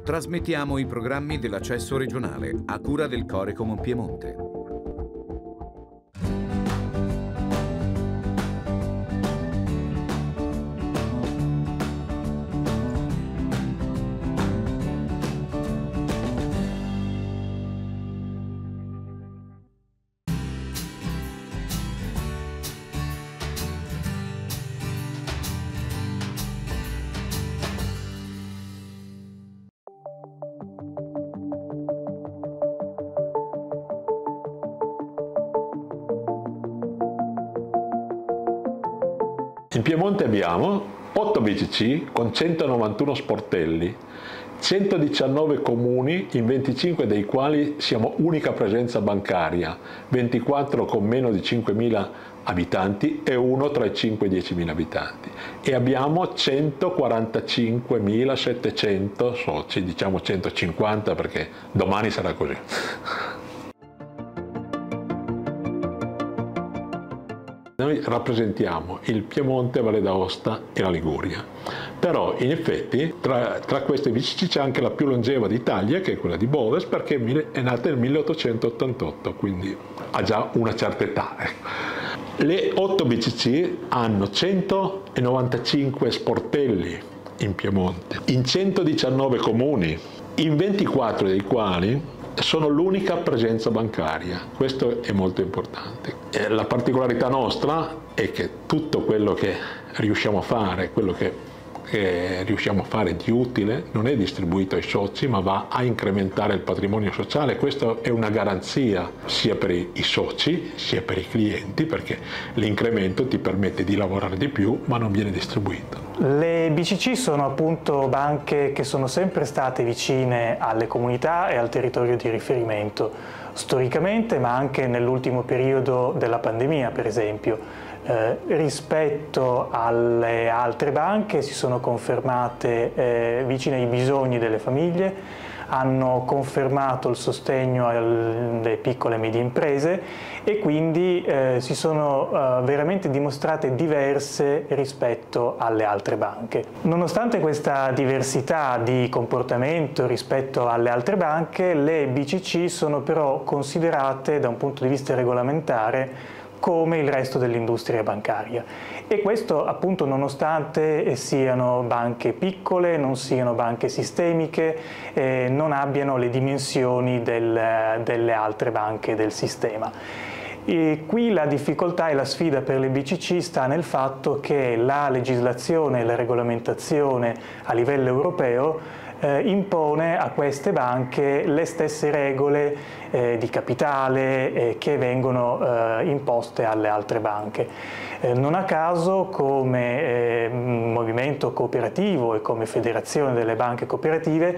Trasmettiamo i programmi dell'accesso regionale a cura del Corecom Piemonte. In Piemonte abbiamo 8 BCC con 191 sportelli, 119 comuni, in 25 dei quali siamo unica presenza bancaria, 24 con meno di 5.000 abitanti e uno tra i 5 e i 10.000 abitanti. E abbiamo 145.700 soci, diciamo 150 perché domani sarà così. Noi rappresentiamo il Piemonte, Valle d'Aosta e la Liguria, però in effetti tra queste BCC c'è anche la più longeva d'Italia, che è quella di Boves, perché è nata nel 1888, quindi ha già una certa età. Le 8 BCC hanno 195 sportelli in Piemonte, in 119 comuni, in 24 dei quali sono l'unica presenza bancaria. Questo è molto importante. La particolarità nostra è che tutto quello che riusciamo a fare, quello che riusciamo a fare di utile, non è distribuito ai soci, ma va a incrementare il patrimonio sociale. Questa è una garanzia sia per i soci sia per i clienti, perché l'incremento ti permette di lavorare di più, ma non viene distribuito. Le BCC sono appunto banche che sono sempre state vicine alle comunità e al territorio di riferimento, storicamente, ma anche nell'ultimo periodo della pandemia, per esempio. Rispetto alle altre banche si sono confermate vicine ai bisogni delle famiglie, hanno confermato il sostegno alle piccole e medie imprese e quindi si sono veramente dimostrate diverse rispetto alle altre banche. Nonostante questa diversità di comportamento rispetto alle altre banche, le BCC sono però considerate da un punto di vista regolamentare come il resto dell'industria bancaria, e questo appunto nonostante siano banche piccole, non siano banche sistemiche, non abbiano le dimensioni delle altre banche del sistema. E qui la difficoltà e la sfida per le BCC sta nel fatto che la legislazione e la regolamentazione a livello europeo impone a queste banche le stesse regole di capitale che vengono imposte alle altre banche. Non a caso, come movimento cooperativo e come federazione delle banche cooperative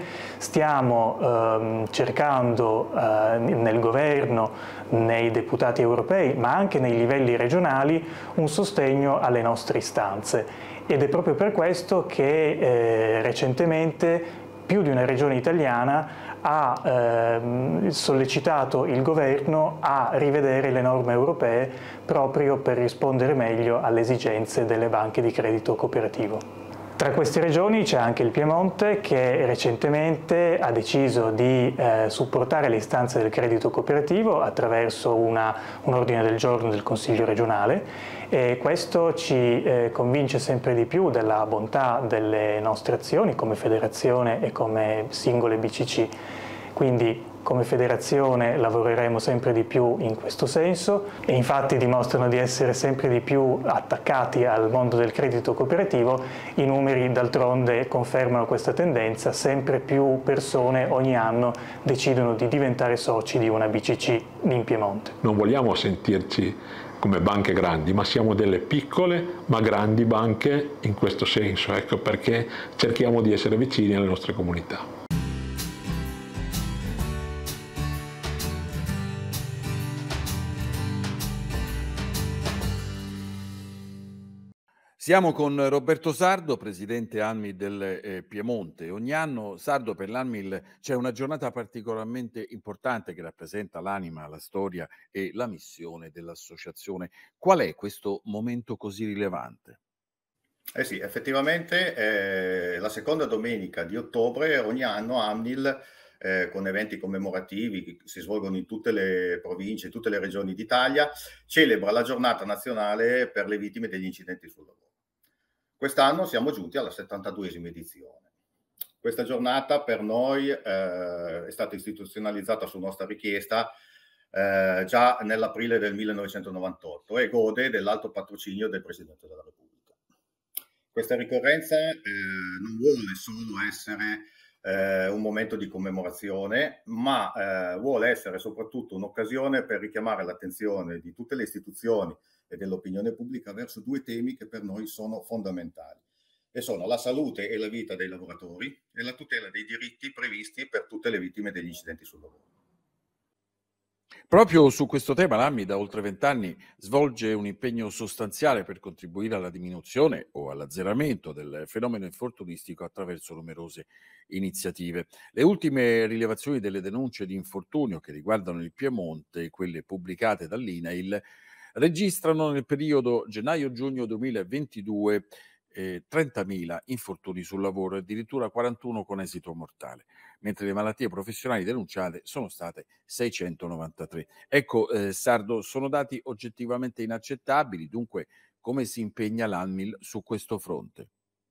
stiamo cercando nel governo, nei deputati europei, ma anche nei livelli regionali, un sostegno alle nostre istanze. Ed è proprio per questo che recentemente più di una regione italiana ha sollecitato il governo a rivedere le norme europee proprio per rispondere meglio alle esigenze delle banche di credito cooperativo. Tra queste regioni c'è anche il Piemonte, che recentemente ha deciso di supportare le istanze del credito cooperativo attraverso un ordine del giorno del Consiglio regionale, e questo ci convince sempre di più della bontà delle nostre azioni come federazione e come singole BCC. Quindi come federazione lavoreremo sempre di più in questo senso, e infatti dimostrano di essere sempre di più attaccati al mondo del credito cooperativo. I numeri d'altronde confermano questa tendenza: sempre più persone ogni anno decidono di diventare soci di una BCC in Piemonte. Non vogliamo sentirci come banche grandi, ma siamo delle piccole ma grandi banche in questo senso, ecco perché cerchiamo di essere vicini alle nostre comunità. Siamo con Roberto Sardo, presidente ANMIL del Piemonte. Ogni anno, Sardo, per l'ANMIL c'è una giornata particolarmente importante che rappresenta l'anima, la storia e la missione dell'associazione. Qual è questo momento così rilevante? Eh sì, effettivamente la seconda domenica di ottobre ogni anno ANMIL, con eventi commemorativi che si svolgono in tutte le province, in tutte le regioni d'Italia, celebra la giornata nazionale per le vittime degli incidenti sul lavoro. Quest'anno siamo giunti alla 72esima edizione. Questa giornata per noi è stata istituzionalizzata su nostra richiesta già nell'aprile del 1998 e gode dell'alto patrocinio del Presidente della Repubblica. Questa ricorrenza non vuole solo essere un momento di commemorazione, ma vuole essere soprattutto un'occasione per richiamare l'attenzione di tutte le istituzioni e dell'opinione pubblica verso due temi che per noi sono fondamentali, e sono la salute e la vita dei lavoratori e la tutela dei diritti previsti per tutte le vittime degli incidenti sul lavoro. Proprio su questo tema l'ANMI da oltre 20 anni svolge un impegno sostanziale per contribuire alla diminuzione o all'azzeramento del fenomeno infortunistico attraverso numerose iniziative. Le ultime rilevazioni delle denunce di infortunio che riguardano il Piemonte, quelle pubblicate dall'INAIL, registrano nel periodo gennaio-giugno 2022 30.000 infortuni sul lavoro e addirittura 41 con esito mortale, mentre le malattie professionali denunciate sono state 693. Ecco, Sardo, sono dati oggettivamente inaccettabili, dunque come si impegna l'ANMIL su questo fronte?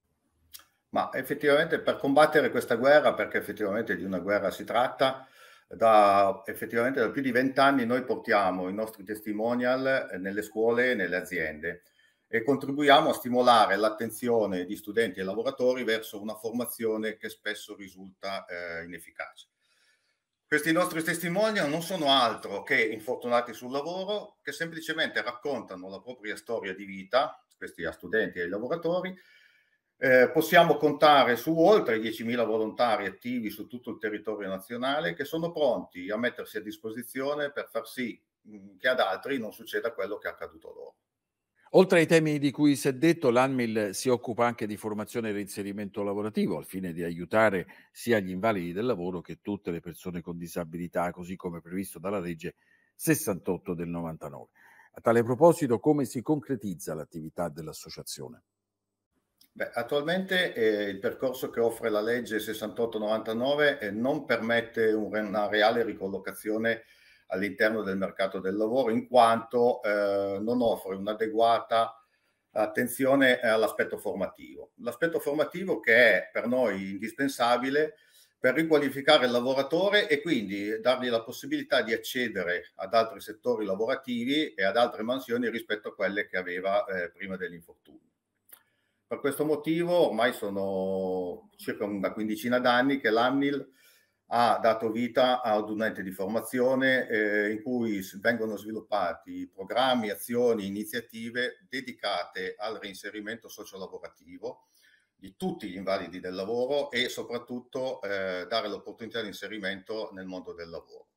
Ma effettivamente per combattere questa guerra, perché effettivamente di una guerra si tratta, effettivamente da più di 20 anni noi portiamo i nostri testimonial nelle scuole e nelle aziende e contribuiamo a stimolare l'attenzione di studenti e lavoratori verso una formazione che spesso risulta inefficace. Questi nostri testimonial non sono altro che infortunati sul lavoro che semplicemente raccontano la propria storia di vita, questi a studenti e ai lavoratori. Possiamo contare su oltre 10.000 volontari attivi su tutto il territorio nazionale che sono pronti a mettersi a disposizione per far sì che ad altri non succeda quello che è accaduto loro. Oltre ai temi di cui si è detto, l'ANMIL si occupa anche di formazione e reinserimento lavorativo al fine di aiutare sia gli invalidi del lavoro che tutte le persone con disabilità, così come previsto dalla legge 68 del 99. A tale proposito, come si concretizza l'attività dell'associazione? Beh, attualmente il percorso che offre la legge 68-99 non permette una reale ricollocazione all'interno del mercato del lavoro, in quanto non offre un'adeguata attenzione all'aspetto formativo. L'aspetto formativo che è per noi indispensabile per riqualificare il lavoratore e quindi dargli la possibilità di accedere ad altri settori lavorativi e ad altre mansioni rispetto a quelle che aveva prima dell'infortunio. Per questo motivo ormai sono circa una quindicina d'anni che l'ANMIL ha dato vita ad un ente di formazione in cui vengono sviluppati programmi, azioni, iniziative dedicate al reinserimento sociolavorativo di tutti gli invalidi del lavoro e soprattutto dare l'opportunità di inserimento nel mondo del lavoro.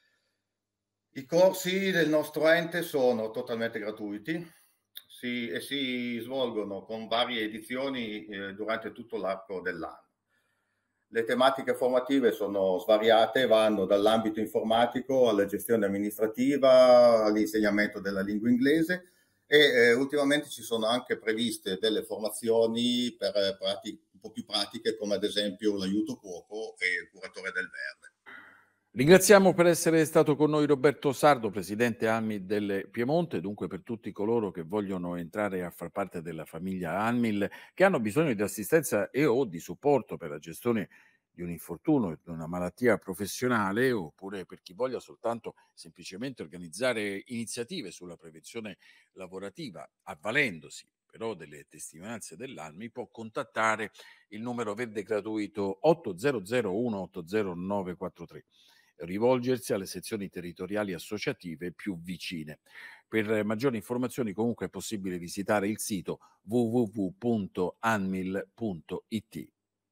I corsi del nostro ente sono totalmente gratuiti e si svolgono con varie edizioni durante tutto l'arco dell'anno. Le tematiche formative sono svariate, vanno dall'ambito informatico alla gestione amministrativa, all'insegnamento della lingua inglese e ultimamente ci sono anche previste delle formazioni per un po' più pratiche, come ad esempio l'aiuto cuoco e il curatore del verde. Ringraziamo per essere stato con noi Roberto Sardo, presidente ANMIL del Piemonte, dunque per tutti coloro che vogliono entrare a far parte della famiglia ANMIL, che hanno bisogno di assistenza e o di supporto per la gestione di un infortunio, di una malattia professionale, oppure per chi voglia soltanto semplicemente organizzare iniziative sulla prevenzione lavorativa, avvalendosi però delle testimonianze dell'ANMI, può contattare il numero verde gratuito 800 180943. Rivolgersi alle sezioni territoriali associative più vicine. Per maggiori informazioni comunque è possibile visitare il sito www.anmil.it.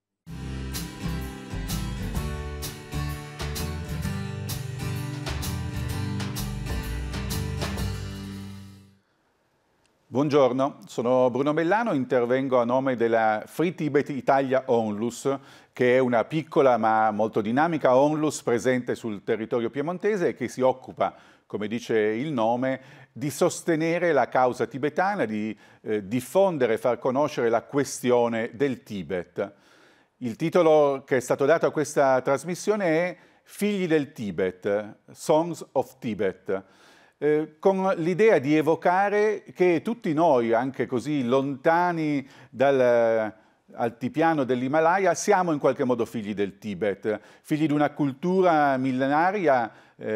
Buongiorno, sono Bruno Mellano, intervengo a nome della Free Tibet Italia Onlus, che è una piccola ma molto dinamica onlus presente sul territorio piemontese e che si occupa come dice il nome, di sostenere la causa tibetana, di diffondere e far conoscere la questione del Tibet. Il titolo che è stato dato a questa trasmissione è Figli del Tibet, Sons of Tibet, con l'idea di evocare che tutti noi, anche così lontani dal altipiano dell'Himalaya, siamo in qualche modo figli del Tibet, figli di una cultura millenaria,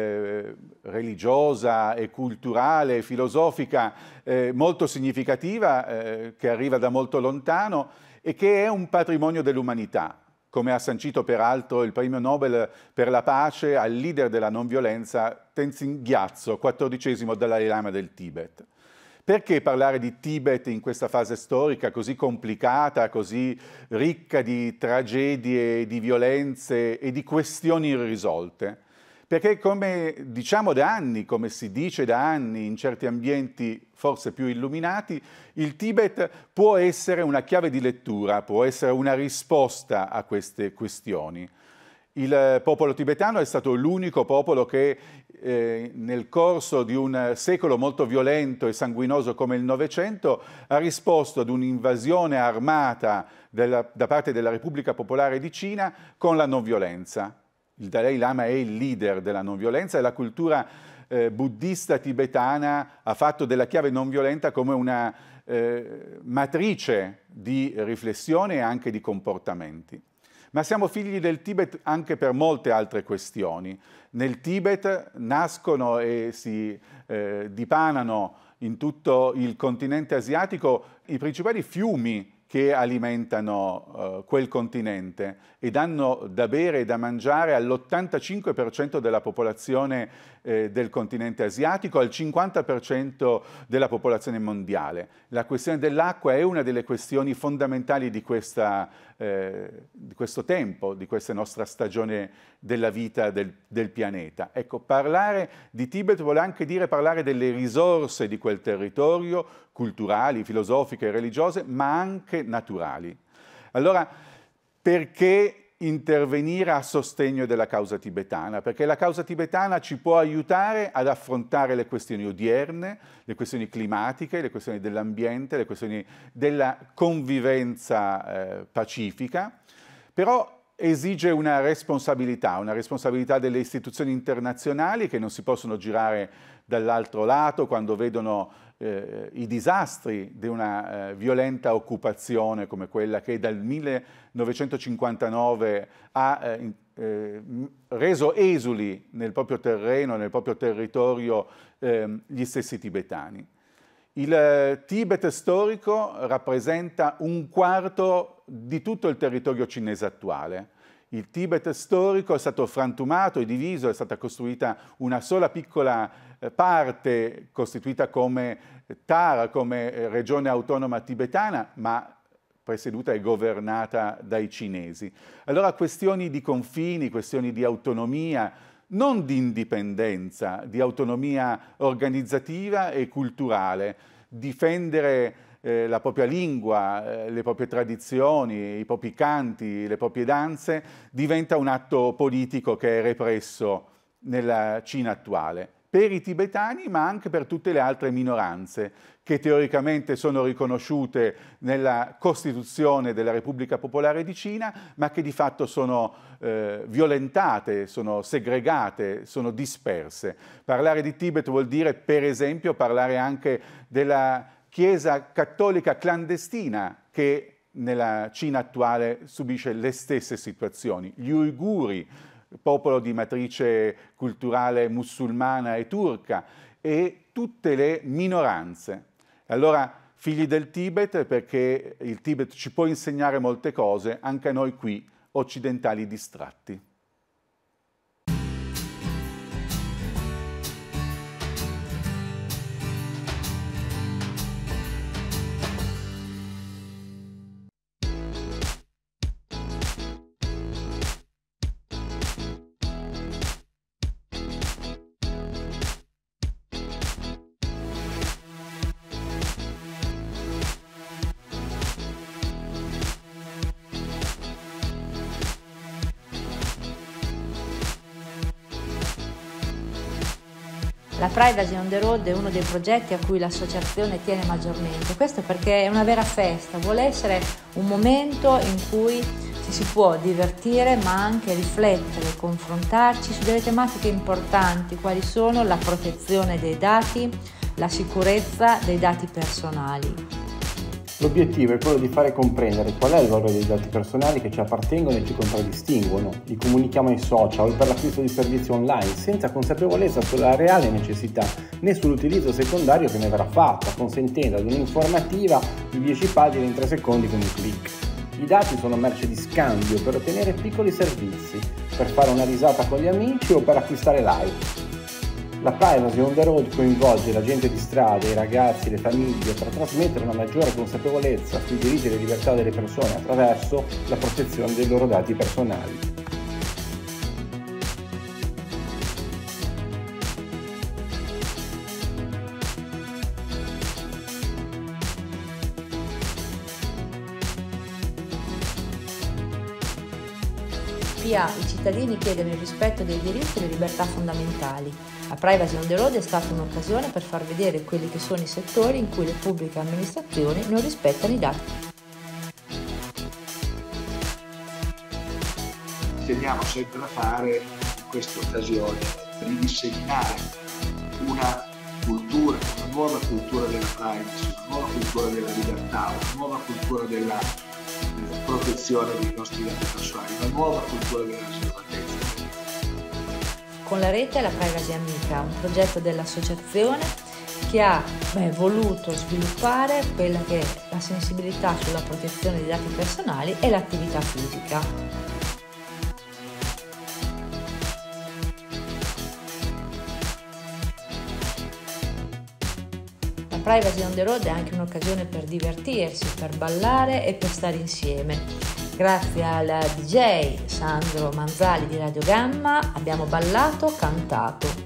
religiosa e culturale, filosofica, molto significativa, che arriva da molto lontano e che è un patrimonio dell'umanità, come ha sancito peraltro il premio Nobel per la pace al leader della non violenza Tenzin Gyatso, 14° Dalai Lama del Tibet. Perché parlare di Tibet in questa fase storica così complicata, così ricca di tragedie, di violenze e di questioni irrisolte? Perché come diciamo da anni, come si dice da anni in certi ambienti forse più illuminati, il Tibet può essere una chiave di lettura, può essere una risposta a queste questioni. Il popolo tibetano è stato l'unico popolo che nel corso di un secolo molto violento e sanguinoso come il Novecento ha risposto ad un'invasione armata da parte della Repubblica Popolare di Cina con la non violenza. Il Dalai Lama è il leader della non violenza e la cultura buddista tibetana ha fatto della chiave non violenta come una matrice di riflessione e anche di comportamenti. Ma siamo figli del Tibet anche per molte altre questioni. Nel Tibet nascono e si dipanano in tutto il continente asiatico i principali fiumi che alimentano quel continente e danno da bere e da mangiare all'85% della popolazione del continente asiatico, al 50% della popolazione mondiale. La questione dell'acqua è una delle questioni fondamentali di questo tempo, di questa nostra stagione della vita del pianeta. Ecco, parlare di Tibet vuole anche dire parlare delle risorse di quel territorio, culturali, filosofiche, religiose, ma anche naturali. Allora, perché intervenire a sostegno della causa tibetana? Perché la causa tibetana ci può aiutare ad affrontare le questioni odierne, le questioni climatiche, le questioni dell'ambiente, le questioni della convivenza pacifica, però esige una responsabilità delle istituzioni internazionali che non si possono girare dall'altro lato quando vedono i disastri di una violenta occupazione come quella che dal 1959 ha reso esuli nel proprio terreno, nel proprio territorio gli stessi tibetani. Il Tibet storico rappresenta 1/4 di tutto il territorio cinese attuale. Il Tibet storico è stato frantumato e diviso, è stata costruita una sola piccola parte costituita come Tara, come regione autonoma tibetana, ma presieduta e governata dai cinesi. Allora questioni di confini, questioni di autonomia, non di indipendenza, di autonomia organizzativa e culturale, difendere la propria lingua, le proprie tradizioni, i propri canti, le proprie danze, diventa un atto politico che è represso nella Cina attuale, per i tibetani ma anche per tutte le altre minoranze che teoricamente sono riconosciute nella Costituzione della Repubblica Popolare di Cina, ma che di fatto sono violentate, sono segregate, sono disperse. Parlare di Tibet vuol dire, per esempio, parlare anche della Chiesa cattolica clandestina che nella Cina attuale subisce le stesse situazioni. Gli uiguri, popolo di matrice culturale musulmana e turca, e tutte le minoranze. Allora, figli del Tibet, perché il Tibet ci può insegnare molte cose, anche a noi qui, occidentali distratti. La Privacy on the Road è uno dei progetti a cui l'associazione tiene maggiormente, questo perché è una vera festa, vuole essere un momento in cui ci si può divertire ma anche riflettere, confrontarci su delle tematiche importanti, quali sono la protezione dei dati, la sicurezza dei dati personali. L'obiettivo è quello di fare comprendere qual è il valore dei dati personali che ci appartengono e ci contraddistinguono. Li comunichiamo ai social per l'acquisto di servizi online senza consapevolezza sulla reale necessità né sull'utilizzo secondario che ne verrà fatto, consentendo ad un'informativa di 10 pagine in 3 secondi con un click. I dati sono merce di scambio per ottenere piccoli servizi, per fare una risata con gli amici o per acquistare like. La Privacy on the Road coinvolge la gente di strada, i ragazzi, le famiglie per trasmettere una maggiore consapevolezza sui diritti e le libertà delle persone attraverso la protezione dei loro dati personali. PA, i cittadini chiedono il rispetto dei diritti e le libertà fondamentali. La Privacy on the Road è stata un'occasione per far vedere quelli che sono i settori in cui le pubbliche amministrazioni non rispettano i dati. Teniamo sempre a fare in queste occasioni per disseminare una nuova cultura della privacy, una nuova cultura della libertà, una nuova cultura della protezione dei nostri dati personali, una nuova cultura della riservatezza. Con la rete La Privacy Amica, un progetto dell'associazione che ha voluto sviluppare quella che è la sensibilità sulla protezione dei dati personali e l'attività fisica. Privacy on the Road è anche un'occasione per divertirsi, per ballare e per stare insieme. Grazie al DJ Sandro Manzali di Radio Gamma abbiamo ballato, cantato.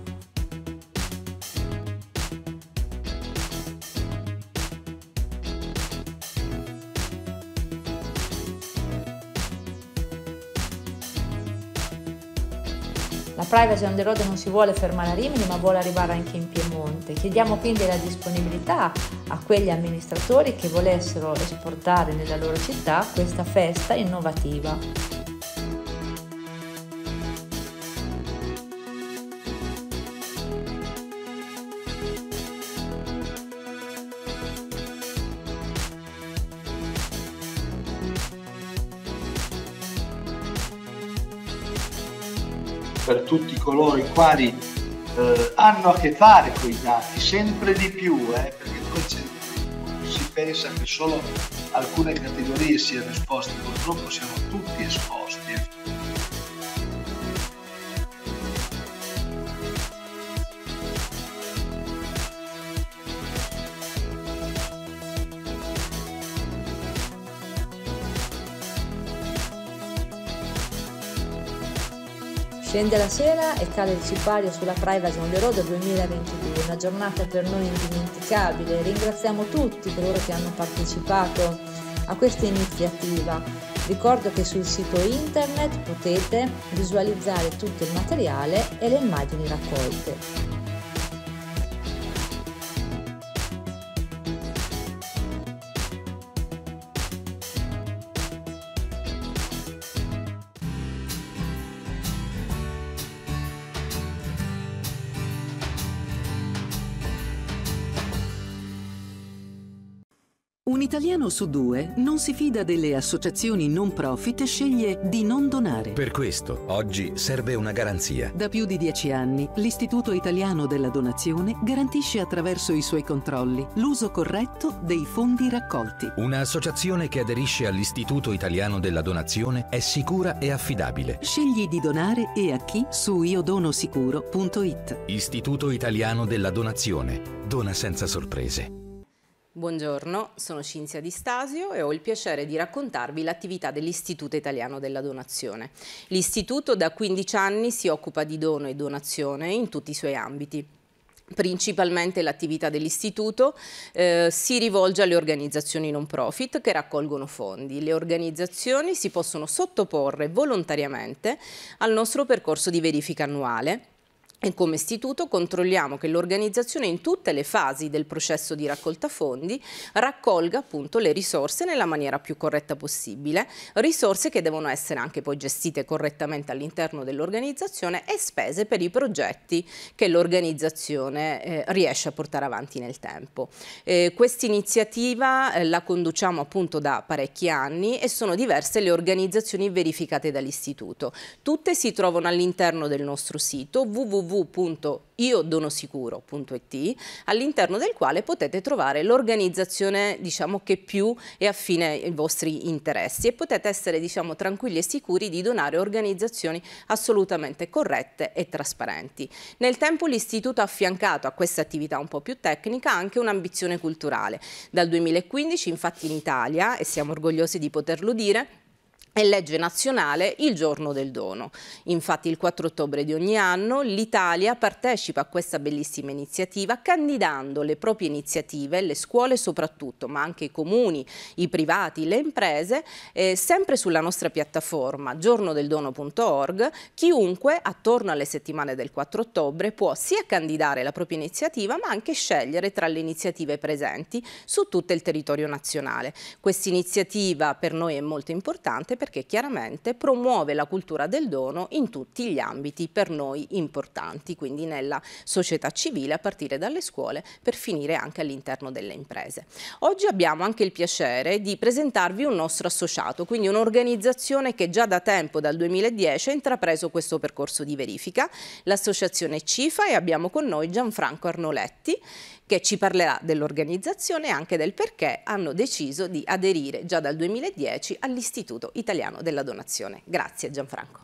La Privacy on the Road non si vuole fermare a Rimini ma vuole arrivare anche in Piemonte. Chiediamo quindi la disponibilità a quegli amministratori che volessero esportare nella loro città questa festa innovativa. Per tutti coloro i quali hanno a che fare con i dati, sempre di più, perché poi si pensa che solo alcune categorie siano esposte, purtroppo siamo tutti esposti. Scende la sera e cade il sipario sulla Privacy on the Road 2022, una giornata per noi indimenticabile. Ringraziamo tutti coloro che hanno partecipato a questa iniziativa. Ricordo che sul sito internet potete visualizzare tutto il materiale e le immagini raccolte. Un italiano su 2 non si fida delle associazioni non profit e sceglie di non donare. Per questo, oggi serve una garanzia. Da più di 10 anni, l'Istituto Italiano della Donazione garantisce attraverso i suoi controlli l'uso corretto dei fondi raccolti. Un'associazione che aderisce all'Istituto Italiano della Donazione è sicura e affidabile. Scegli di donare e a chi su iodonosicuro.it. Istituto Italiano della Donazione. Dona senza sorprese. Buongiorno, sono Cinzia Di Stasio e ho il piacere di raccontarvi l'attività dell'Istituto Italiano della Donazione. L'Istituto da 15 anni si occupa di dono e donazione in tutti i suoi ambiti. Principalmente l'attività dell'Istituto si rivolge alle organizzazioni non profit che raccolgono fondi. Le organizzazioni si possono sottoporre volontariamente al nostro percorso di verifica annuale E come istituto controlliamo che l'organizzazione in tutte le fasi del processo di raccolta fondi raccolga appunto le risorse nella maniera più corretta possibile, risorse che devono essere anche poi gestite correttamente all'interno dell'organizzazione e spese per i progetti che l'organizzazione riesce a portare avanti nel tempo. Questa iniziativa la conduciamo appunto da parecchi anni e sono diverse le organizzazioni verificate dall'istituto. Tutte si trovano all'interno del nostro sito www.iodonosicuro.it, all'interno del quale potete trovare l'organizzazione, diciamo, che più è affine ai vostri interessi, e potete essere, diciamo, tranquilli e sicuri di donare a organizzazioni assolutamente corrette e trasparenti. Nel tempo l'istituto ha affiancato a questa attività un po' più tecnica anche un'ambizione culturale. Dal 2015 infatti in Italia, e siamo orgogliosi di poterlo dire, è legge nazionale il giorno del dono. Infatti il 4 ottobre di ogni anno l'Italia partecipa a questa bellissima iniziativa candidando le proprie iniziative, le scuole soprattutto, ma anche i comuni, i privati, le imprese, sempre sulla nostra piattaforma giornodeldono.org. Chiunque attorno alle settimane del 4 ottobre può sia candidare la propria iniziativa ma anche scegliere tra le iniziative presenti su tutto il territorio nazionale. Questa iniziativa per noi è molto importante perché chiaramente promuove la cultura del dono in tutti gli ambiti per noi importanti, quindi nella società civile a partire dalle scuole per finire anche all'interno delle imprese. Oggi abbiamo anche il piacere di presentarvi un nostro associato, quindi un'organizzazione che già da tempo, dal 2010, ha intrapreso questo percorso di verifica, l'associazione CIFA, e abbiamo con noi Gianfranco Arnoletti, che ci parlerà dell'organizzazione e anche del perché hanno deciso di aderire già dal 2010 all'Istituto Italiano della Donazione. Grazie Gianfranco.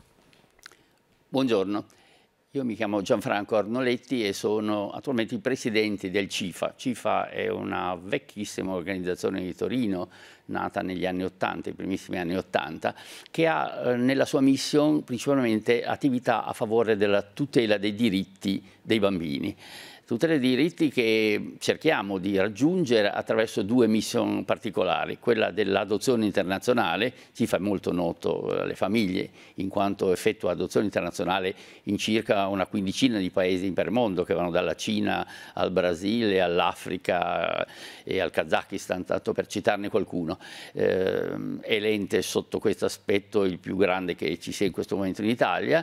Buongiorno, io mi chiamo Gianfranco Arnoletti e sono attualmente il presidente del CIFA. CIFA è una vecchissima organizzazione di Torino, nata negli anni 80, i primissimi anni 80, che ha nella sua mission principalmente attività a favore della tutela dei diritti dei bambini. Tutti i diritti che cerchiamo di raggiungere attraverso due mission particolari, quella dell'adozione internazionale. CIFA è molto noto alle famiglie in quanto effettua adozione internazionale in circa una quindicina di paesi per mondo, che vanno dalla Cina al Brasile, all'Africa e al Kazakistan, tanto per citarne qualcuno. È l'ente sotto questo aspetto il più grande che ci sia in questo momento in Italia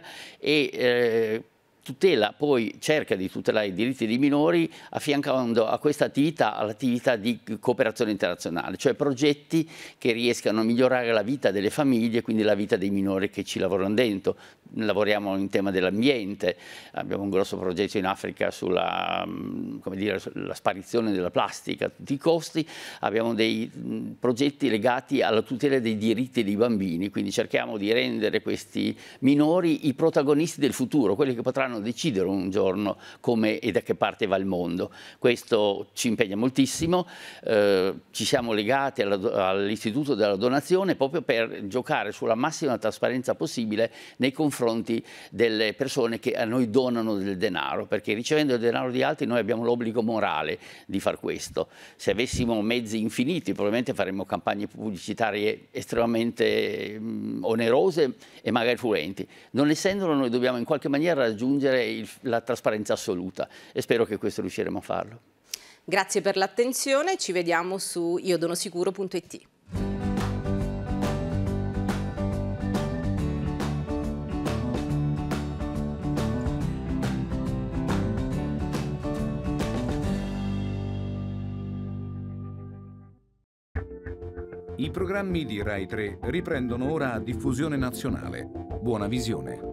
e poi cerca di tutelare i diritti dei minori affiancando a questa attività all'attività di cooperazione internazionale, cioè progetti che riescano a migliorare la vita delle famiglie, quindi la vita dei minori che ci lavorano dentro. Lavoriamo in tema dell'ambiente, abbiamo un grosso progetto in Africa sulla la sparizione della plastica a tutti i costi, abbiamo dei progetti legati alla tutela dei diritti dei bambini, quindi cerchiamo di rendere questi minori i protagonisti del futuro, quelli che potranno decidere un giorno come e da che parte va il mondo. Questo ci impegna moltissimo, ci siamo legati all'Istituto della Donazione proprio per giocare sulla massima trasparenza possibile nei confronti delle persone che a noi donano del denaro, perché ricevendo il denaro di altri noi abbiamo l'obbligo morale di far questo. Se avessimo mezzi infiniti probabilmente faremmo campagne pubblicitarie estremamente onerose e magari fluenti. Non essendolo, noi dobbiamo in qualche maniera raggiungere la trasparenza assoluta e spero che questo riusciremo a farlo. Grazie per l'attenzione, ci vediamo su iodonosicuro.it. I programmi di Rai 3 riprendono ora a diffusione nazionale. Buona visione.